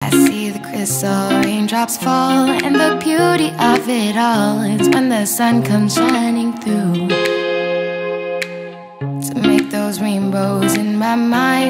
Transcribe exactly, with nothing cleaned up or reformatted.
I see the crystal raindrops fall, and the beauty of it all is when the sun comes shining through to make those rainbows in my mind.